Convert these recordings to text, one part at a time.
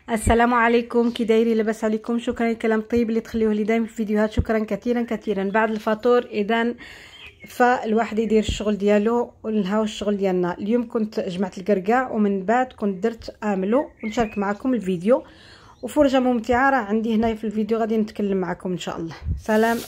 السلام عليكم، كي دايرين؟ لاباس عليكم؟ شكرا الكلام الطيب اللي تخليوه لي دائما في الفيديوهات، شكرا كثيرا كثيرا. بعد الفطور اذا فالواحد يدير الشغل ديالو ونلهاو الشغل ديالنا. اليوم كنت جمعت القرقاع ومن بعد كنت درت اعملو ونشارك معكم الفيديو وفرجه ممتعه راه عندي هنا في الفيديو غادي نتكلم معكم ان شاء الله. سلام.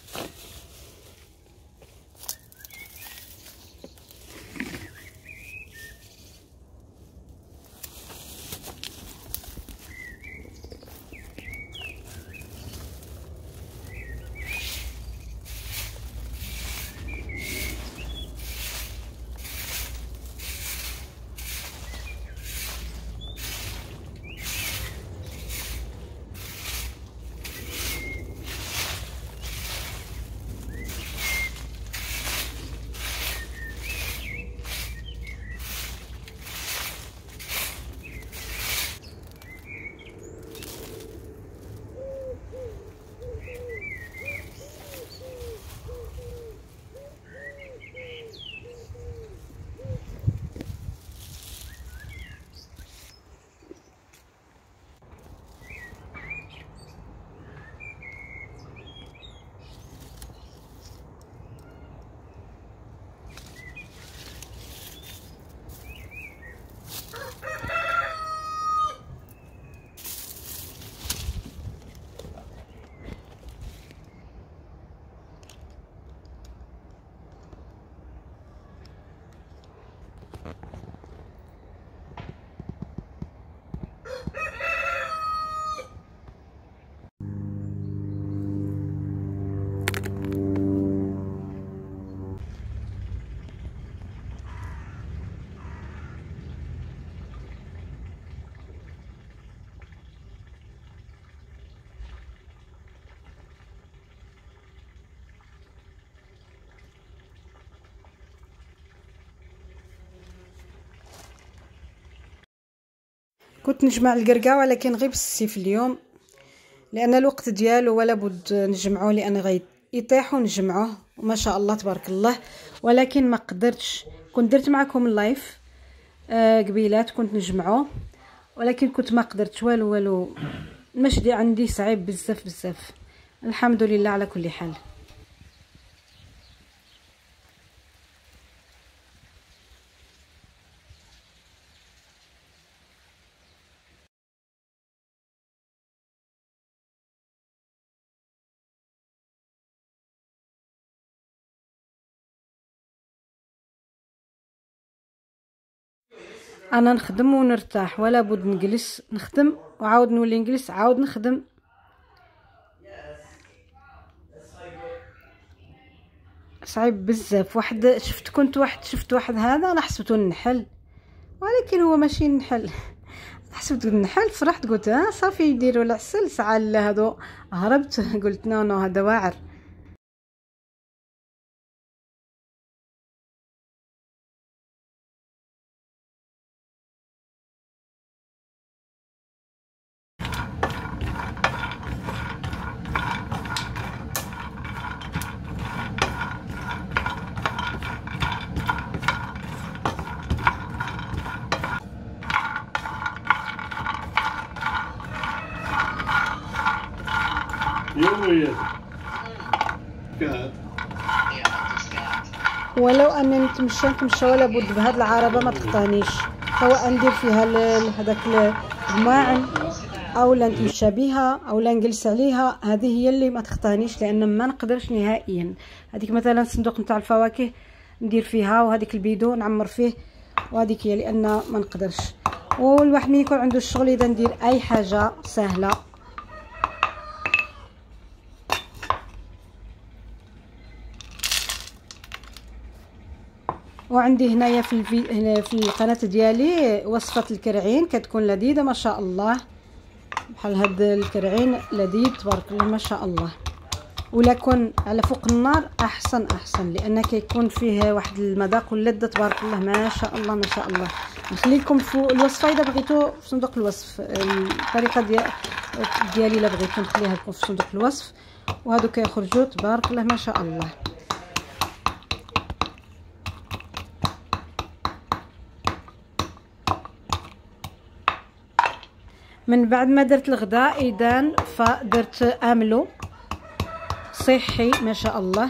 كنت نجمع القرقاع ولكن غير بالسيف اليوم لان الوقت ديالو ولا بد نجمعوه لان غيطيح ونجمعوه وما شاء الله تبارك الله. ولكن ما قدرتش، كنت درت معكم اللايف قبيلات كنت نجمعوه ولكن كنت ما قدرتش والو المشي عندي صعيب بزاف بزاف. الحمد لله على كل حال. انا نخدم ونرتاح ولا بد نجلس نخدم وعاود نولي نجلس عاود نخدم. صعيب بزاف. شفت واحد هذا انا حسبته النحل ولكن هو ماشي النحل. حسبته النحل فرحت قلت صافي يديروا العسل ساعه هادو هربت قلت نو هذا واعر. ولو اني نتمشى ولا بد بهاد العربه ما تقطعنيش، سواء ندير فيها هذاك الماعن او لا نتمشى بها او لا نجلس عليها، هذه هي اللي ما تقطعنيش لان ما نقدرش نهائيا. هذيك مثلا صندوق نتاع الفواكه ندير فيها وهذيك البيدو نعمر فيه وهذيك هي لان ما نقدرش. والواحد من يكون عنده الشغل اذا ندير اي حاجه سهله. وعندي هنايا في القناه ديالي وصفه الكرعين كتكون لذيذه ما شاء الله. بحال هاد الكرعين لذيذ تبارك الله ما شاء الله. ولا كون على فوق النار احسن لان كيكون فيه واحد المذاق واللذه تبارك الله ما شاء الله ما شاء الله. نخلي لكم فوق الوصفه اذا بغيتو في صندوق الوصف، الطريقه ديالي الا بغيتو نخليها لكم في صندوق الوصف. وهادو كيخرجوا تبارك الله ما شاء الله. من بعد ما درت الغداء اذا فدرت املو صحي ما شاء الله.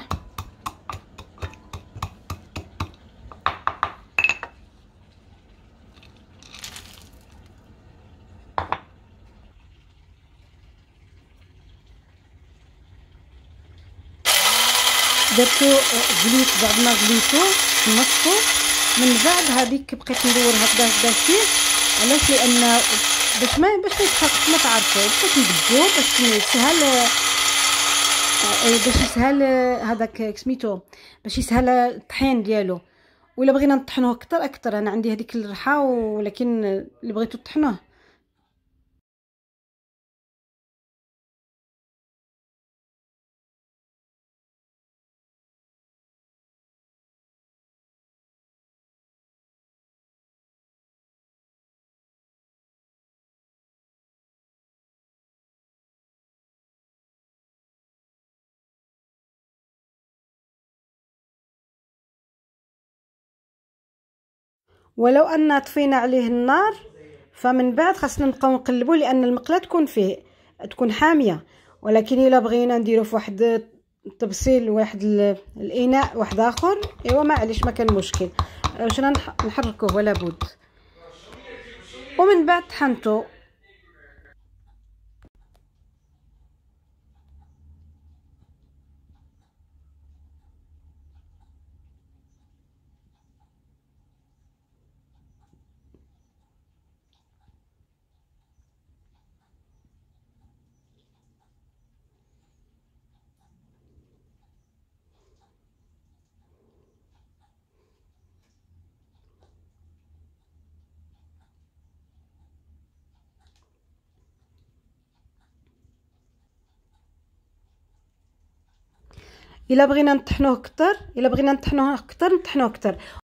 درتو غليت، بعد ما غليتو نصفو، من بعد هذيك بقيت ندور هكذا فيه. علاش؟ لان باش ما يتحرقش، ما تعرفوا، بقيت نبدو باش يسهل، باش يسهل هذاك سميتو، باش يسهل الطحين ديالو. ولا بغينا نطحنوه اكثر انا عندي هذيك الريحه، ولكن اللي بغيتو تطحنوه. ولو ان طفينا عليه النار، فمن بعد خاصنا نبقاو نقلبوا، لان المقله تكون حاميه. ولكن الا بغينا نديرو في واحد الطبسيل، واحد الاناء واحد اخر، ايوا معليش، ما كان مشكل، واش نحركوه ولا بد. ومن بعد طحنتو. الا بغينا نطحنوه اكثر، نطحنوه اكثر.